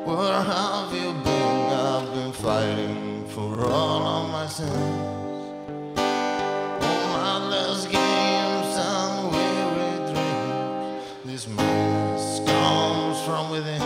Where have you been? I've been fighting for all of my sins, all mindless games and weary dreams. This madness comes from within.